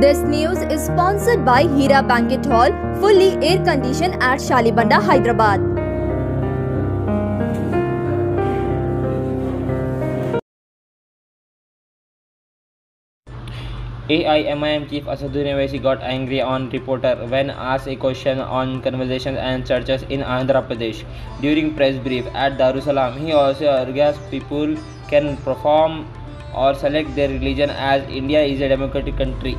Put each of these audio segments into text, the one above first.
This news is sponsored by Hira Banquet Hall, fully air conditioned at Shalibanda, Hyderabad. AIMIM Chief Asaduddin Owaisi got angry on reporter when asked a question on conversations and churches in Andhra Pradesh. During press brief at Darussalam, he also argues people can perform or select their religion as India is a democratic country.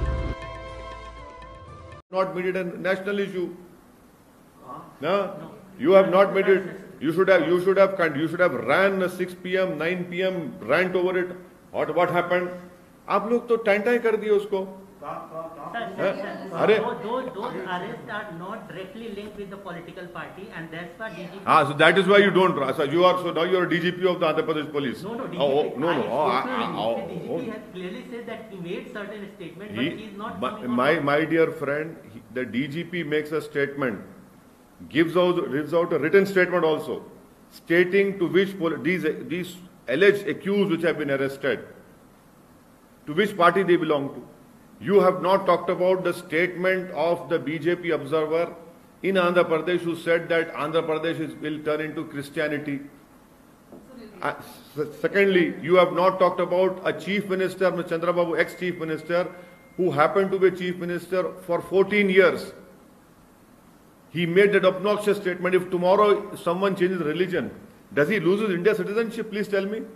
Not made it a national issue. No, you have not made it. You should have ran a 6 p.m., 9 p.m. rant over it. What happened? आप लोग तो time कर दिए उसको. अरे those arrests are not directly linked with the political party, and that's why DGP. So that is why you don't. So now you are DGP of the Andhra Pradesh Police. No, DGP. DGP has clearly said that he made certain statements, but he is not. My dear friend, the DGP makes a statement, gives out a written statement also, stating to which these alleged accused which have been arrested, to which party they belong to. You have not talked about the statement of the BJP observer in Andhra Pradesh who said that Andhra Pradesh will turn into Christianity. Secondly, you have not talked about a chief minister, Mr. Chandrababu, ex-chief minister, who happened to be chief minister for 14 years. He made that obnoxious statement. If tomorrow someone changes religion, does he lose his India citizenship? Please tell me.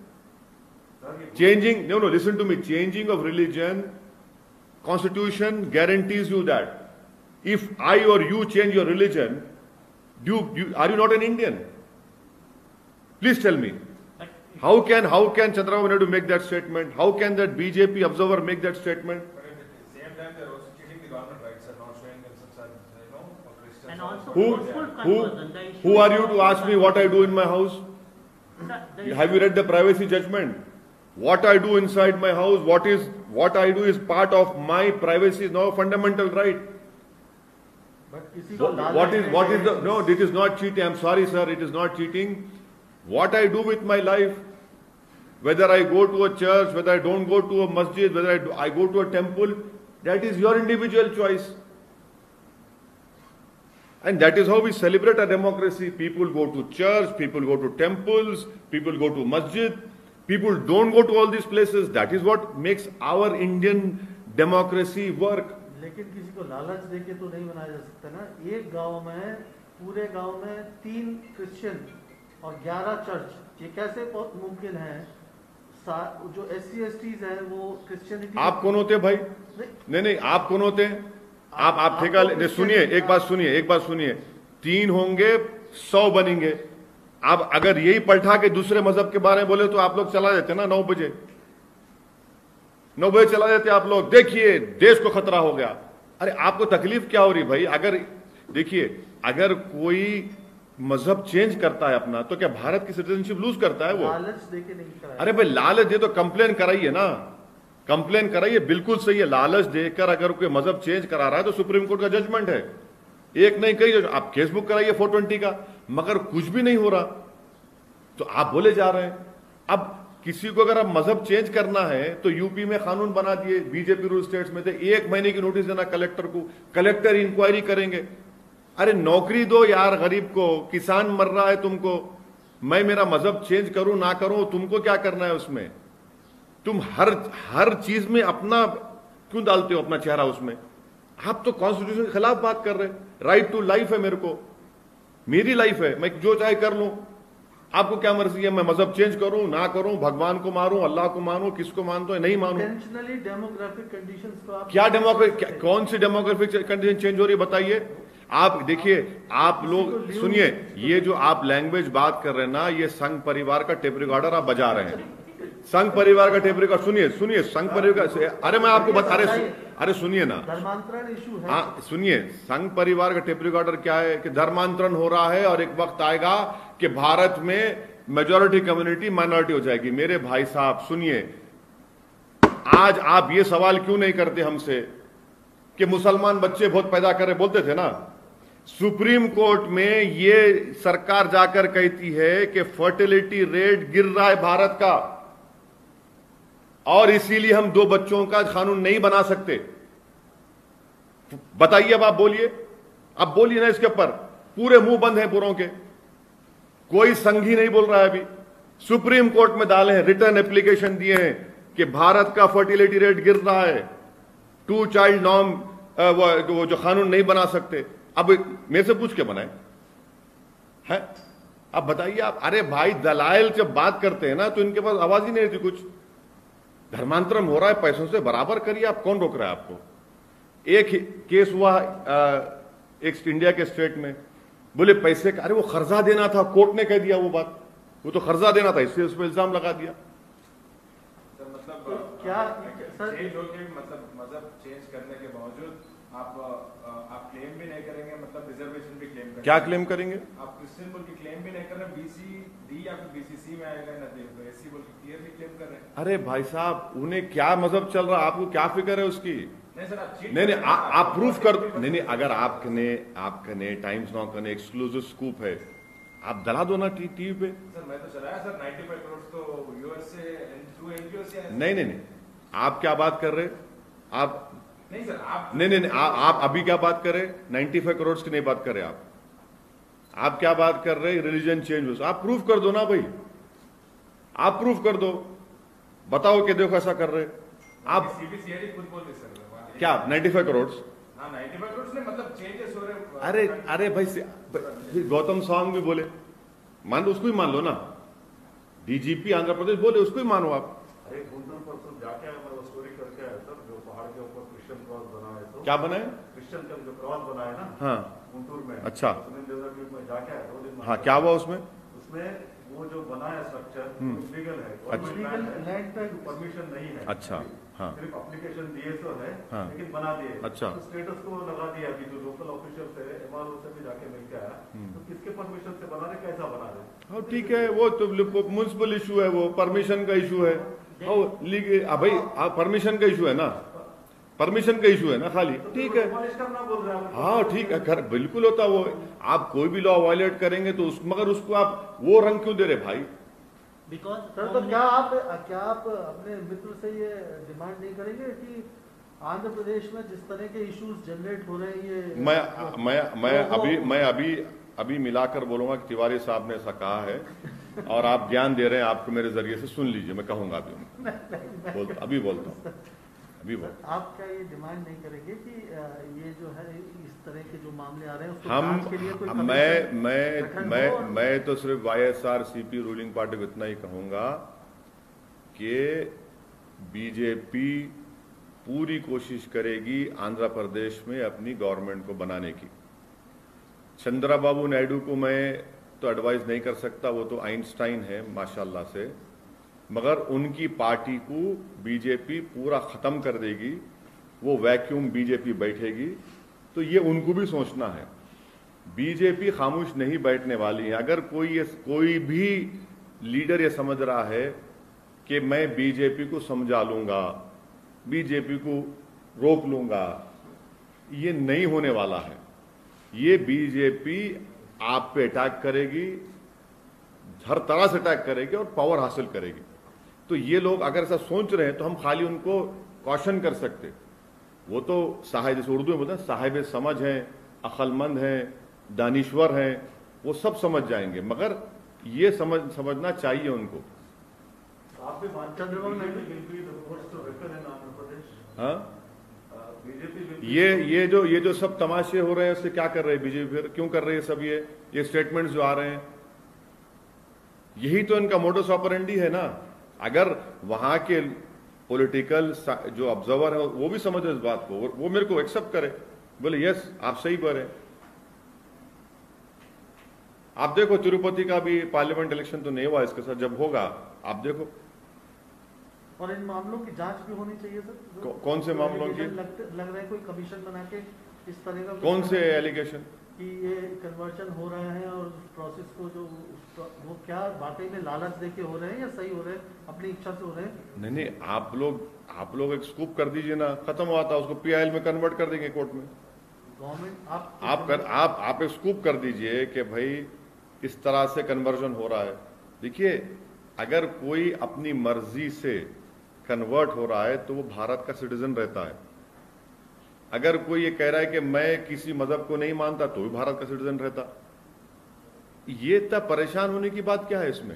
Listen to me. Changing of religion, Constitution guarantees you that. If I or you change your religion, are you not an Indian? Please tell me. How can Chandrababu Naidu make that statement? How can that BJP observer make that statement? But at the same time, they are also cheating the government rights and not showing themselves as, Christians. And also who are you to ask me what I do in my house? Have you read the privacy judgment? What I do inside my house, what I do is part of my privacy, is now a fundamental right. No, it is not cheating. I'm sorry, sir, it is not cheating. What I do with my life, whether I go to a church, whether I don't go to a masjid, whether I go to a temple, that is your individual choice. And that is how we celebrate a democracy. People go to church, people go to temples, people go to masjid. People don't go to all these places. That is what makes our Indian democracy work. लेकिन किसी को लालच देके तो नहीं बनाया जा सकता ना. एक गांव में, पूरे गांव में 3 क्रिश्चियन और 11 चर्च, ये कैसे मुमकिन है? जो SC STs हैं वो क्रिश्चियनिटी. आप कौन होते भाई? नहीं, आप कौन होते? आप ठेका. सुनिए, एक बात सुनिए. 3 होंगे, 100 बनेंगे. अब अगर यही पलटा के दूसरे मजहब के बारे में बोले तो आप लोग चला जाते ना 9 बजे चला जाते आप लोग. देखिए देश को खतरा हो गया. अरे आपको तकलीफ क्या हो रही भाई? अगर कोई मजहब चेंज करता है अपना, तो क्या भारत की सिटीजनशिप लूज करता है वो? लालच देके नहीं कराया. अरे भाई लालच दे तो कंप्लेन कराइए ना. कंप्लेन कराइए, बिल्कुल सही है. लालच देकर अगर कोई मजहब चेंज करा रहा है तो सुप्रीम कोर्ट का जजमेंट है. एक नहीं कही, आप केस बुक कराइए 420 का, मगर कुछ भी नहीं हो रहा तो आप बोले जा रहे हैं. अब किसी को अगर आप मजहब चेंज करना है तो यूपी में कानून बना दिए, बीजेपी रूल स्टेट्स में थे, 1 महीने की नोटिस देना कलेक्टर को, कलेक्टर इंक्वायरी करेंगे. अरे नौकरी दो यार गरीब को. किसान मर रहा है तुमको. मैं मेरा मजहब चेंज करूं ना करूं, तुमको क्या करना है उसमें? तुम हर चीज में अपना क्यों डालते हो अपना चेहरा उसमें? आप तो कॉन्स्टिट्यूशन के खिलाफ बात कर रहे हैं. राइट टू लाइफ है मेरे को, मेरी लाइफ है, मैं जो चाहे कर लूं. आपको क्या मर्जी है? मैं मजहब चेंज करूं ना करूं, भगवान को मारूं, अल्लाह को मानूं, किसको मानता है नहीं मानूं. डेमोग्राफिक कंडीशंस को आप क्या डेमोग्राफिक, कौन सी डेमोग्राफिक कंडीशन चेंज हो रही है बताइए. आप देखिए, आप लोग सुनिए, ये जो आप लैंग्वेज बात कर रहे हैं ना, ये संघ परिवार का टेप रिकॉर्डर आप बजा रहे हैं. संघ परिवार का टेप रिकॉर्ड सुनिए. संघ परिवार का, अरे मैं आपको बता अरे सुनिए ना. धर्मांतरण इशू है. हाँ सुनिए, संघ परिवार का टेप रिकॉर्डर क्या है कि धर्मांतरण हो रहा है और एक वक्त आएगा कि भारत में मेजॉरिटी कम्युनिटी माइनॉरिटी हो जाएगी. मेरे भाई साहब सुनिए, आज आप ये सवाल क्यों नहीं करते हमसे कि मुसलमान बच्चे बहुत पैदा कर रहे, बोलते थे ना. सुप्रीम कोर्ट में ये सरकार जाकर कहती है कि फर्टिलिटी रेट गिर रहा है भारत का, और इसीलिए हम 2 बच्चों का कानून नहीं बना सकते. बताइए, अब आप बोलिए, अब बोलिए ना इसके ऊपर। पूरे मुंह बंद हैं पूरों के, कोई संघी नहीं बोल रहा है। अभी सुप्रीम कोर्ट में डाले हैं, रिटर्न एप्लीकेशन दिए हैं कि भारत का फर्टिलिटी रेट गिर रहा है, 2 चाइल्ड नॉर्म वो जो कानून नहीं बना सकते। अब मेरे से पूछ के बनाए है। अब बताइए आप, अरे भाई दलाइल जब बात करते हैं ना तो इनके पास आवाज ही नहीं रहती। कुछ धर्मांतरण हो रहा है, पैसों से बराबर करिए, आप कौन रोक रहा है आपको। एक केस हुआ एक इंडिया के स्टेट में, बोले पैसे का, अरे वो कर्जा देना था, कोर्ट ने कह दिया वो बात, वो तो कर्जा देना था, इससे उस पर इल्जाम लगा दिया। सर मतलब क्या सर चेंज हो के मतलब मजहब चेंज करने के बावजूद आप क्लेम भी नहीं करेंगे, मतलब रिजर्वेशन भी क्लेम करेंगे। क्या क्लेम करेंगे? आप क्रिश्चियन बोल के क्लेम भी नहीं कर रहे, बीसी डी या फिर बीसीसी में आएगा ना, एससी बोल के क्लियरली क्लेम कर रहे हैं। अरे भाई साहब, उन्हें क्या मजहब चल रहा है, आपको क्या फिक्र है उसकी? नहीं सर, आप cheat नहीं कर रहे हैं। आप प्रूफ कर दो। नहीं, अगर आपने टाइम्स नाउ का एक्सक्लूसिव स्कूप है, आप दला दो ना टीवी पे। सर मैं तो चलाया सर, 95 करोड़ तो यूएस से थ्रू एनजीओ से आया। नहीं, आप क्या बात कर रहे? आप नहीं सर, आप नहीं, आप अभी क्या बात कर रहे? 95 करोड़ की नहीं बात कर रहे आप क्या बात कर रहे? Religion change. आप प्रूफ कर दो ना भाई, आप प्रूफ कर दो, बताओ कि देखो ऐसा कर रहे आप। सीबीसीआईडी खुद बोल रही सर क्या 95 करोड़? हाँ 95 करोड़ ने मतलब चेंजेस हो रहे। अरे भाई गौतम सवांग भी बोले, मान लो, उसको ही मान लो ना। डीजीपी आंध्र प्रदेश बोले, उसको ही मानो आप। अरे गुंटूर परसों जाके आया, मैं वो स्टोरी करके आया सर, जो पहाड़ के ऊपर क्रिश्चियन क्रॉस बना है। तो क्या बनाए? क्रिश्चियन का जो क्रॉस बना है ना, हाँ गुंटूर में। अच्छा। सुनील देवरा में जाके आया 2 दिन। हाँ, क्या हुआ उसमें? उसमें वो जो बना है स्ट्रक्चर लीगल है, अच्छा। लैंड पे परमिशन नहीं है। अच्छा, हाँ सिर्फ एप्लीकेशन दिए तो है, हाँ। लेकिन बना दिए। अच्छा। तो स्टेटस को लगा दिया। अभी जो लोकल ऑफिशियल है, एमआरओ से भी जाके मिल के आया, तो किसके परमिशन से बना रहे, कैसा बना रहे? हाँ ठीक है, वो तो म्युनिसिपल इशू है, वो परमिशन का इशू है। भाई परमिशन का इशू है ना, परमिशन का इशू है ना खाली। ठीक है, डिमोलिश करना बोल रहे हैं। हाँ ठीक है, बिल्कुल होता वो। आप कोई भी लॉ वायलेट करेंगे तो मगर उसको आप वो रंग क्यों दे रहे भाई? Because सर, तो क्या आप अपने मित्र से ये डिमांड नहीं करेंगे कि आंध्र प्रदेश में जिस तरह के इश्यूज जनरेट हो रहे हैं, ये मैं अभी मिलाकर बोलूंगा कि तिवारी साहब ने ऐसा कहा है और आप ज्ञान दे रहे हैं, आपको मेरे जरिए से सुन लीजिए। मैं कहूंगा अभी बोलता हूँ। आप क्या ये डिमांड नहीं करेंगे कि ये जो है इस तरह के जो मामले आ रहे हैं उसको जांच के लिए कोई कमीशन मैं तो सिर्फ YSRCP रूलिंग पार्टी को इतना ही कहूंगा कि बीजेपी पूरी कोशिश करेगी आंध्र प्रदेश में अपनी गवर्नमेंट को बनाने की। चंद्रबाबू नायडू को मैं तो एडवाइस नहीं कर सकता, वो तो आइंस्टाइन है माशाल्लाह से, मगर उनकी पार्टी को बीजेपी पूरा खत्म कर देगी, वो वैक्यूम बीजेपी बैठेगी। तो ये उनको भी सोचना है, बीजेपी खामोश नहीं बैठने वाली है। अगर कोई भी लीडर ये समझ रहा है कि मैं बीजेपी को समझा लूंगा, बीजेपी को रोक लूंगा, ये नहीं होने वाला है। ये बीजेपी आप पे अटैक करेगी, हर तरह से अटैक करेगी और पावर हासिल करेगी। तो ये लोग अगर ऐसा सोच रहे हैं तो हम खाली उनको कॉशन कर सकते। वो तो साहिब, जैसे उर्दू में बोलते हैं, साहिब समझ हैं, अक्लमंद हैं, दानिश्वर हैं, वो सब समझ जाएंगे, मगर ये समझना चाहिए उनको। आप भी चंद्रबाबू नायडू आंध्र प्रदेश। हाँ, बीजेपी ये जो सब तमाशे हो रहे हैं उससे क्या कर रहे हैं बीजेपी? फिर क्यों कर रही है सब ये स्टेटमेंट्स जो आ रहे हैं? यही तो इनका मोडस ऑपरेंडी है ना। अगर वहां के पॉलिटिकल जो ऑब्जर्वर है वो भी समझे इस बात को, वो मेरे को एक्सेप्ट करे, बोले यस आप सही बोल रहे हैं। आप देखो तिरुपति का भी पार्लियामेंट इलेक्शन तो नहीं हुआ इसके साथ, जब होगा आप देखो। और इन मामलों की जांच भी होनी चाहिए सर। कौन से मामलों की? लग रहा है कोई कमीशन बना के इस तरह का। कौन से एलिगेशन? कि ये कन्वर्जन हो रहा है और प्रोसेस को जो वो क्या वाकई में लालच देके हो रहे हैं या सही हो रहे हैं, अपनी इच्छा से हो रहे हैं? नहीं, आप लोग एक स्कूप कर दीजिए ना, खत्म हुआ था, उसको PIL में कन्वर्ट कर देंगे कोर्ट में। गवर्नमेंट आप एक स्कूप कर दीजिए कि भाई इस तरह से कन्वर्जन हो रहा है। देखिए, अगर कोई अपनी मर्जी से कन्वर्ट हो रहा है तो वो भारत का सिटीजन रहता है। अगर कोई ये कह रहा है कि मैं किसी मजहब को नहीं मानता तो भी भारत का सिटीजन रहता, ये इतना परेशान होने की बात क्या है? इसमें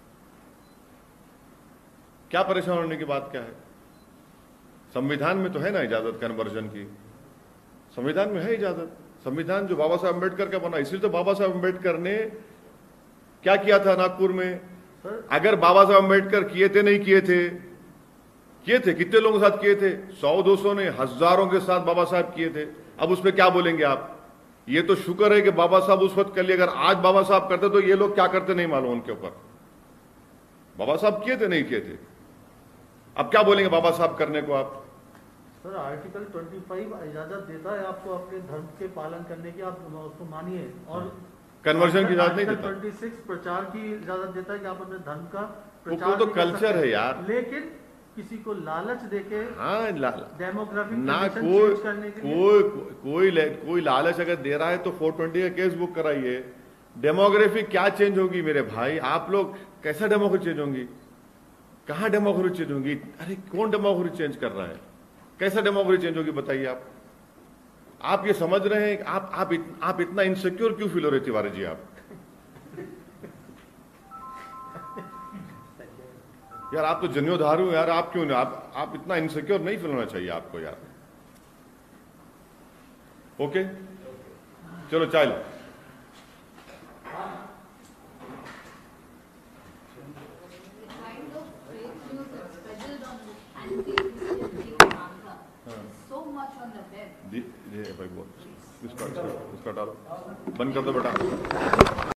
क्या परेशान होने की बात क्या है? संविधान में तो है ना इजाजत कन्वर्जन की, संविधान में है इजाजत। संविधान जो बाबा साहब अम्बेडकर का बना, इसलिए तो बाबा साहब अम्बेडकर ने क्या किया था नागपुर में? अगर बाबा साहब अम्बेडकर किए थे, नहीं किए थे? किए थे। कितने लोगों के साथ किए थे? 100-200 ने, हजारों के साथ बाबा साहब किए थे। अब उस पर क्या बोलेंगे आप? ये तो शुक्र है कि बाबा साहब उस वक्त कर लिए, अगर आज बाबा साहब करते तो ये लोग क्या करते नहीं मालूम उनके ऊपर। बाबा साहब किए थे, नहीं किए थे, अब क्या बोलेंगे बाबा साहब करने को आप? सर आर्टिकल 25 इजाजत देता है आपको अपने धर्म के पालन करने की, आप उसको मानिए। और कन्वर्जन की इजाजत नहीं देता। 26 प्रचार की इजाजत देता है कि आप अपने धर्म का वो प्रचार तो कल्चर है यार। लेकिन किसी को लालच देके डेमोग्राफिक ना कोई लालच अगर दे रहा है तो 420 का केस बुक कराइए। डेमोग्राफी क्या चेंज होगी मेरे भाई? आप लोग कैसा डेमोग्राफी चेंज होंगी? कहां डेमोग्राफी चेंज होगी? अरे कौन डेमोग्राफी चेंज कर रहा है? कैसा डेमोग्राफी चेंज होगी बताइए आप ये समझ रहे हैं? आप इतना इनसिक्योर क्यों फील हो रहे तिवारी जी? आप यार आप तो जन्योधारू यार, आप क्यों नहीं? आप इतना इनसिक्योर नहीं फील होना चाहिए आपको यार। ओके चलो चाय लो। भाई इसका डालो, बंद कर दो बेटा।